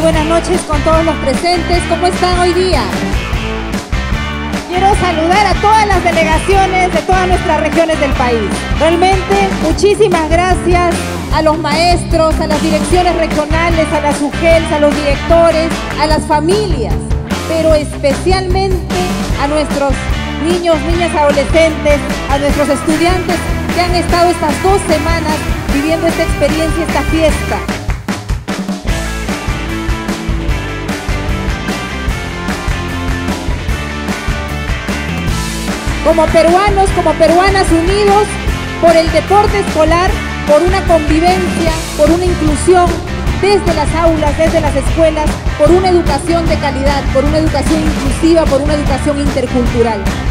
buenas noches con todos los presentes. ¿Cómo están hoy día? Quiero saludar a todas las delegaciones de todas nuestras regiones del país. Realmente, muchísimas gracias a los maestros, a las direcciones regionales, a las UGELs, a los directores, a las familias, pero especialmente a nuestros niños, niñas, adolescentes, a nuestros estudiantes que han estado estas 2 semanas viviendo esta experiencia, esta fiesta. Como peruanos, como peruanas unidos por el deporte escolar, por una convivencia, por una inclusión desde las aulas, desde las escuelas, por una educación de calidad, por una educación inclusiva, por una educación intercultural.